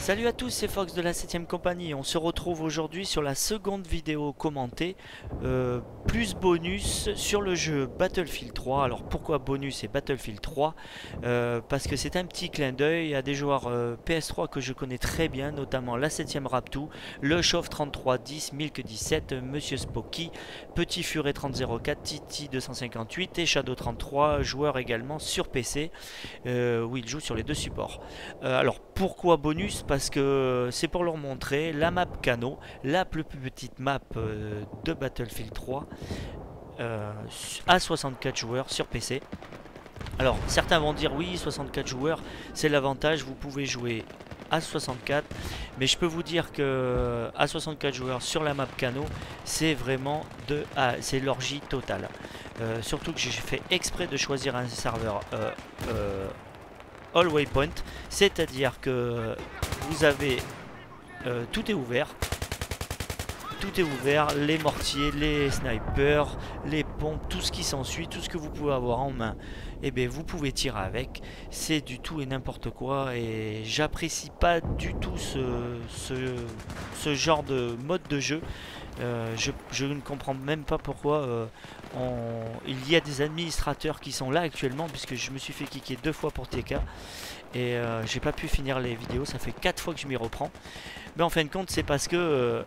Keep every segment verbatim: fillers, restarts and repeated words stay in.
Salut à tous, c'est Fox de la septième compagnie. On se retrouve aujourd'hui sur la seconde vidéo commentée, euh, plus bonus sur le jeu Battlefield trois. Alors pourquoi bonus et Battlefield trois? Euh, Parce que c'est un petit clin d'œil à des joueurs euh, P S trois que je connais très bien, notamment la septième Raptou, le Chauve trente-trois dix, Milk dix-sept, Monsieur Spocky, Petit Furet trente zéro quatre, Titi deux cent cinquante-huit et Shadow trente-trois, joueurs également sur P C. Euh, où ils jouent sur les deux supports. Euh, alors pourquoi bonus? Parce que c'est pour leur montrer la map Cano, la plus petite map euh, de Battlefield trois, euh, à soixante-quatre joueurs sur P C. Alors certains vont dire oui, soixante-quatre joueurs c'est l'avantage, vous pouvez jouer à soixante-quatre, mais je peux vous dire que à soixante-quatre joueurs sur la map Cano, c'est vraiment de ah, c'est l'orgie totale. Euh, surtout que j'ai fait exprès de choisir un serveur euh, euh, all waypoint, c'est-à-dire que vous avez euh, tout est ouvert, tout est ouvert, les mortiers, les snipers, les pompes, tout ce qui s'ensuit, tout ce que vous pouvez avoir en main, et eh bien vous pouvez tirer avec. C'est du tout et n'importe quoi, et j'apprécie pas du tout ce, ce, ce genre de mode de jeu. Euh, je, je ne comprends même pas pourquoi euh, on, il y a des administrateurs qui sont là actuellement, puisque je me suis fait kicker deux fois pour T K et euh, j'ai pas pu finir les vidéos. Ça fait quatre fois que je m'y reprends, mais en fin de compte c'est parce que euh,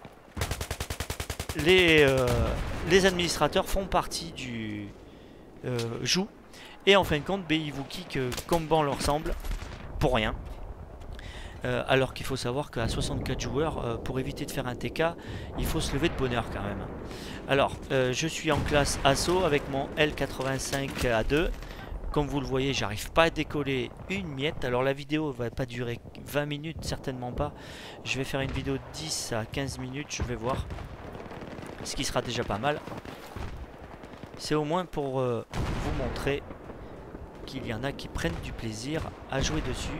les, euh, les administrateurs font partie du euh, joue, et en fin de compte ben, ils vous kick euh, comme bon leur semble pour rien. Euh, alors qu'il faut savoir qu'à soixante-quatre joueurs, euh, pour éviter de faire un T K, il faut se lever de bonne heure quand même. Alors, euh, je suis en classe assaut avec mon L quatre-vingt-cinq A deux. Comme vous le voyez, j'arrive pas à décoller une miette. Alors la vidéo va pas durer vingt minutes, certainement pas. Je vais faire une vidéo de dix à quinze minutes, je vais voir. Ce qui sera déjà pas mal. C'est au moins pour euh, vous montrer qu'il y en a qui prennent du plaisir à jouer dessus.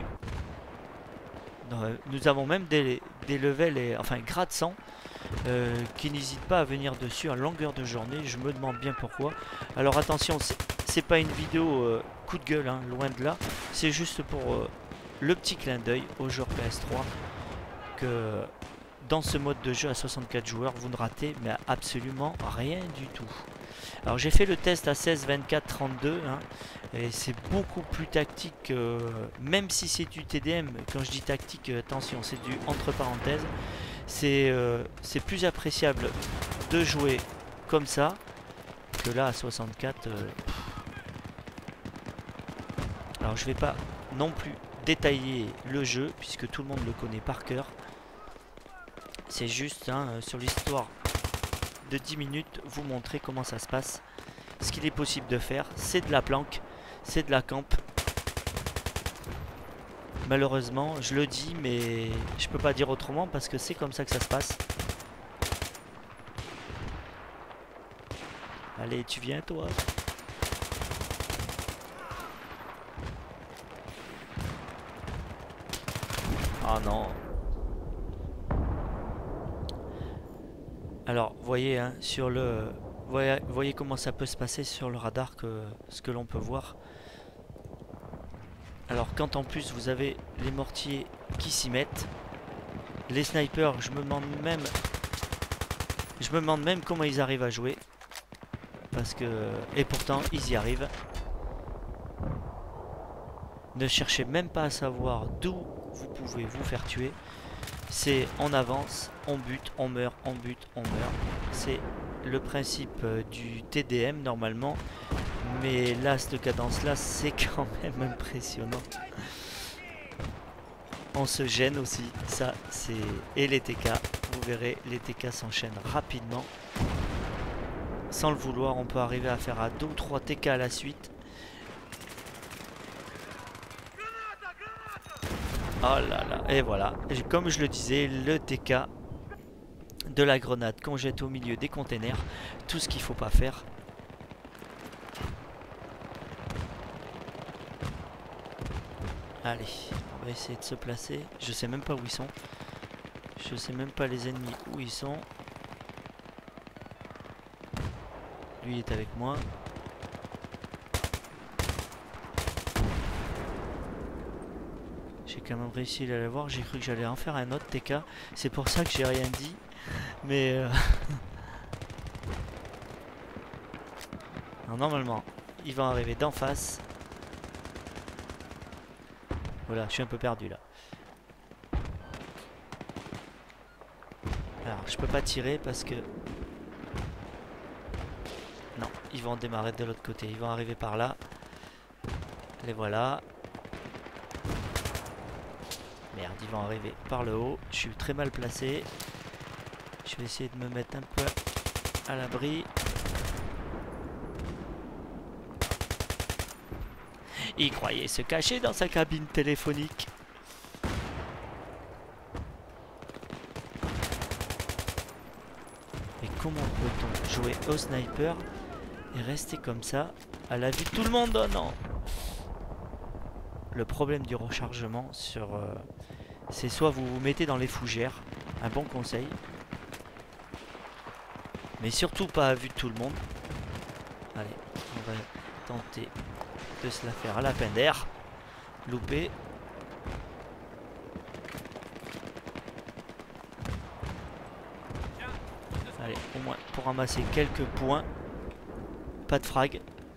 Nous avons même des, des levels, et, enfin grade cent, euh, qui n'hésitent pas à venir dessus à longueur de journée. Je me demande bien pourquoi. Alors attention, c'est pas une vidéo euh, coup de gueule, hein, loin de là. C'est juste pour euh, le petit clin d'œil aux joueurs P S trois, que dans ce mode de jeu à soixante-quatre joueurs, vous ne ratez mais absolument rien du tout. Alors j'ai fait le test à seize, vingt-quatre, trente-deux, hein, et c'est beaucoup plus tactique, euh, même si c'est du T D M. Quand je dis tactique, euh, attention, c'est du entre parenthèses. C'est euh, plus appréciable de jouer comme ça que là à soixante-quatre. Euh, alors je vais pas non plus détailler le jeu puisque tout le monde le connaît par cœur. C'est juste hein, sur l'histoire de dix minutes vous montrer comment ça se passe. Ce qu'il est possible de faire, c'est de la planque, c'est de la camp. Malheureusement, je le dis, mais je peux pas dire autrement parce que c'est comme ça que ça se passe. Allez, tu viens toi. Ah non. Alors, vous voyez, hein, sur le... Voyez, voyez comment ça peut se passer sur le radar, que ce que l'on peut voir. Alors quand en plus vous avez les mortiers qui s'y mettent, les snipers, je me demande même, je me demande même comment ils arrivent à jouer, parce que et pourtant ils y arrivent. Ne cherchez même pas à savoir d'où vous pouvez vous faire tuer. C'est on avance, on bute, on meurt, on bute, on meurt. C'est le principe du T D M normalement. Mais là, cette cadence-là, c'est quand même impressionnant. On se gêne aussi, ça c'est... Et les T K, vous verrez, les T K s'enchaînent rapidement. Sans le vouloir, on peut arriver à faire à deux ou trois T K à la suite. Oh là là, et voilà. Et comme je le disais, le T K de la grenade qu'on jette au milieu des containers, tout ce qu'il faut pas faire. Allez, on va essayer de se placer. Je sais même pas où ils sont. Je sais même pas les ennemis où ils sont. Lui est avec moi. J'ai quand même réussi à l'avoir. J'ai cru que j'allais en faire un autre T K. C'est pour ça que j'ai rien dit. Mais... Euh... Alors, normalement, ils vont arriver d'en face. Voilà, je suis un peu perdu là. Alors, je peux pas tirer parce que... Non, ils vont démarrer de l'autre côté. Ils vont arriver par là. Les voilà. Merde, ils vont arriver par le haut. Je suis très mal placé. Je vais essayer de me mettre un peu à l'abri. Il croyait se cacher dans sa cabine téléphonique. Et comment peut-on jouer au sniper et rester comme ça à la vue de tout le monde? Oh non! Le problème du rechargement sur... Euh, c'est soit vous vous mettez dans les fougères, un bon conseil. Mais surtout pas à vue de tout le monde. Allez, on va tenter de se la faire à la peine d'air. Loupé. Allez, au moins pour ramasser quelques points. Pas de frag.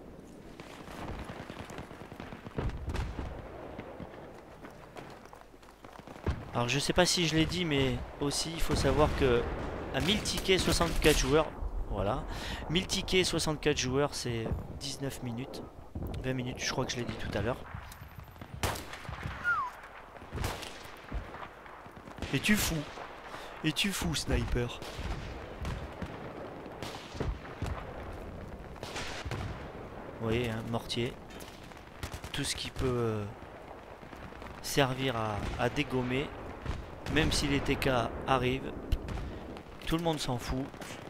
Alors je sais pas si je l'ai dit, mais aussi il faut savoir que à mille tickets, soixante-quatre joueurs, voilà, mille tickets, soixante-quatre joueurs, c'est dix-neuf minutes, vingt minutes, je crois que je l'ai dit tout à l'heure. Et tu fous, et tu fous sniper. Vous voyez, un mortier, tout ce qui peut euh, servir à, à dégommer. Même si les T K arrivent, tout le monde s'en fout.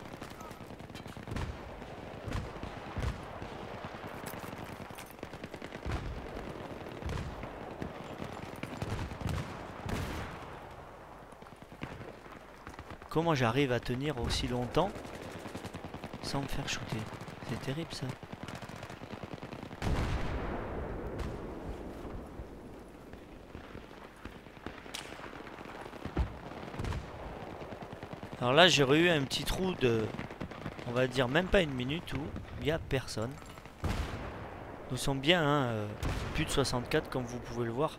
Comment j'arrive à tenir aussi longtemps sans me faire shooter? C'est terrible ça. Alors là, j'aurais eu un petit trou de, on va dire, même pas une minute où il n'y a personne. Nous sommes bien, hein, euh, plus de soixante-quatre comme vous pouvez le voir.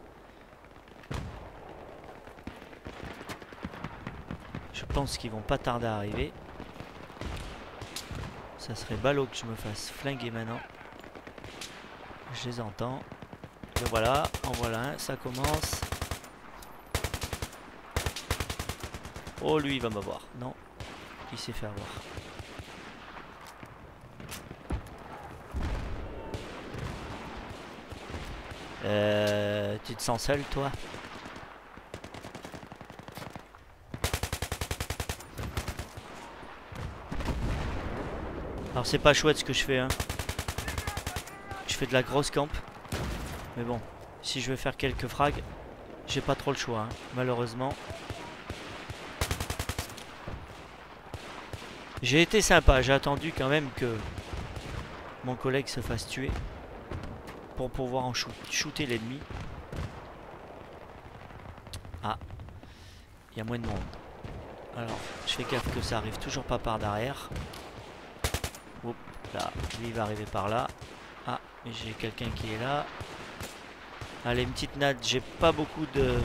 Je pense qu'ils vont pas tarder à arriver. Ça serait ballot que je me fasse flinguer maintenant. Je les entends. Et voilà, en voilà un, ça commence. Oh, lui, il va m'avoir. Non, il s'est fait avoir. Euh, tu te sens seul, toi? Alors, c'est pas chouette ce que je fais, hein. Je fais de la grosse camp. Mais bon, si je veux faire quelques frags, j'ai pas trop le choix, hein, malheureusement. J'ai été sympa, j'ai attendu quand même que mon collègue se fasse tuer pour pouvoir en shoot, shooter l'ennemi. Ah, il y a moins de monde. Alors, je fais gaffe que ça arrive toujours pas par derrière. Oups, là, lui il va arriver par là. Ah, mais j'ai quelqu'un qui est là. Allez, une petite nade, j'ai pas beaucoup de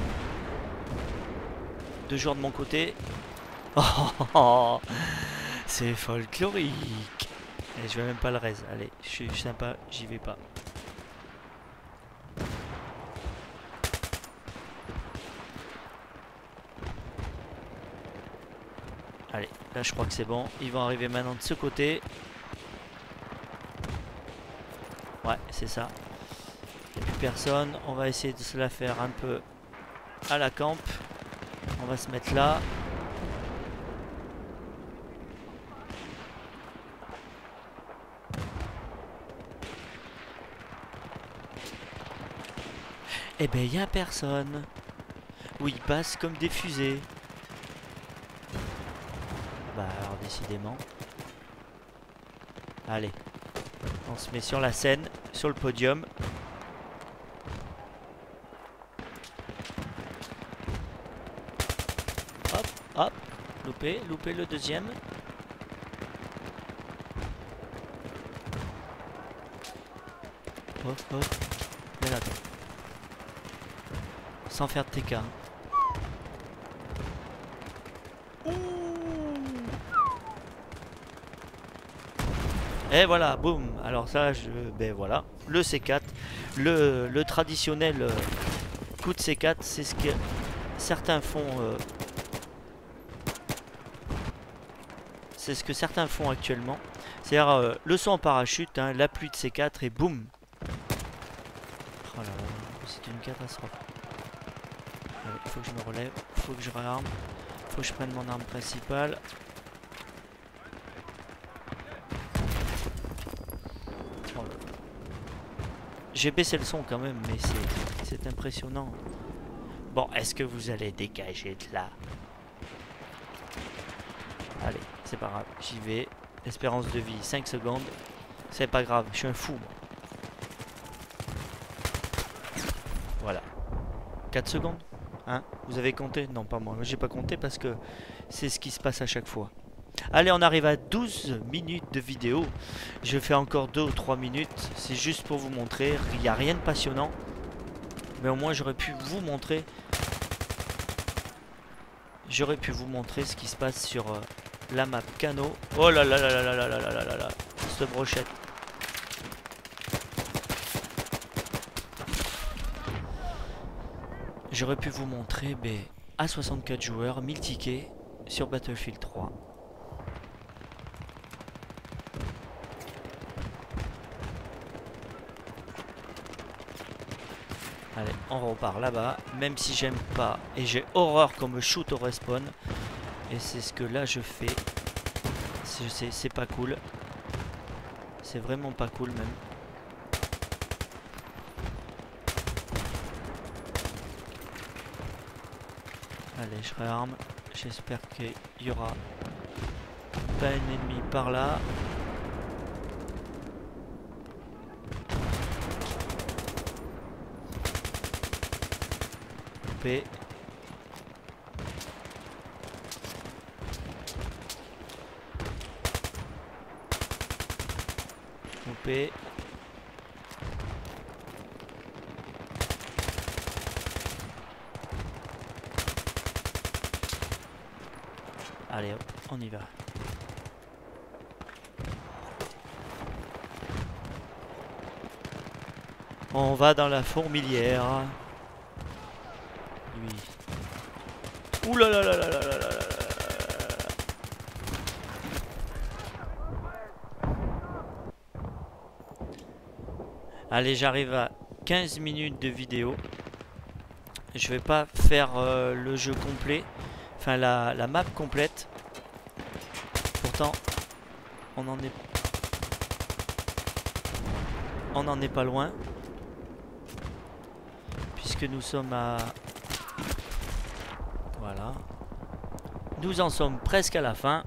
de joueurs de mon côté. Oh, oh, oh. C'est folklorique. Et je vais même pas le raise. Allez, je suis sympa, j'y vais pas. Allez, là je crois que c'est bon. Ils vont arriver maintenant de ce côté. Ouais, c'est ça. Il n'y a plus personne. On va essayer de se la faire un peu à la camp. On va se mettre là. Eh ben, il n'y a personne. Où ils passent comme des fusées. Bah, alors, décidément. Allez. On se met sur la scène, sur le podium. Loupé, loupé le deuxième. Hop, hop. Mais là, attends. Sans faire de T K. Et voilà, boum. Alors ça, je, ben voilà, le C quatre, le, le traditionnel euh, coup de C quatre, c'est ce que certains font. Euh, c'est ce que certains font actuellement. C'est-à-dire euh, le saut en parachute, hein, la pluie de C quatre et boum. Oh là là, c'est une catastrophe. Il faut que je me relève, faut que je réarme, faut que je prenne mon arme principale. J'ai baissé le son quand même, mais c'est impressionnant. Bon, est-ce que vous allez dégager de là? Allez, c'est pas grave, j'y vais. Espérance de vie, cinq secondes. C'est pas grave, je suis un fou. Moi. Voilà. quatre secondes? Hein? Vous avez compté? Non, pas moi. J'ai pas compté parce que c'est ce qui se passe à chaque fois. Allez, on arrive à douze minutes de vidéo. Je fais encore deux ou trois minutes. C'est juste pour vous montrer. Il n'y a rien de passionnant. Mais au moins, j'aurais pu vous montrer. J'aurais pu vous montrer ce qui se passe sur euh, la map Cano. Oh là là là là là là là là là là. Cette brochette. J'aurais pu vous montrer ben, à soixante-quatre joueurs, mille tickets sur Battlefield trois. Allez, on repart là-bas, même si j'aime pas et j'ai horreur qu'on me shoot au respawn. Et c'est ce que là je fais. C'est pas cool. C'est vraiment pas cool même. Allez, je réarme. J'espère qu'il y aura pas un ennemi par là. Coupé. Coupé. Allez hop, on y va. On va dans la fourmilière. Lui. Ouh là là là là là là là là. Allez, j'arrive à quinze minutes de vidéo. Je vais pas faire euh, le jeu complet. Enfin, la, la map complète. Pourtant, on en est... On n'en est pas loin. Puisque nous sommes à... Voilà. Nous en sommes presque à la fin.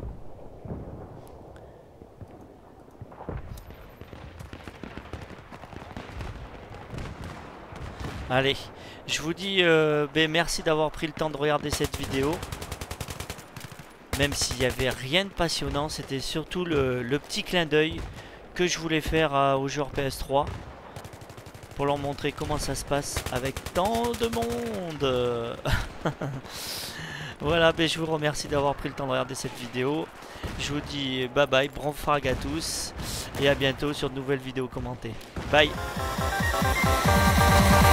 Allez, je vous dis euh, ben merci d'avoir pris le temps de regarder cette vidéo. Même s'il n'y avait rien de passionnant, c'était surtout le, le petit clin d'œil que je voulais faire à, aux joueurs P S trois. Pour leur montrer comment ça se passe avec tant de monde. Voilà, ben je vous remercie d'avoir pris le temps de regarder cette vidéo. Je vous dis bye bye, bon frag à tous. Et à bientôt sur de nouvelles vidéos commentées. Bye.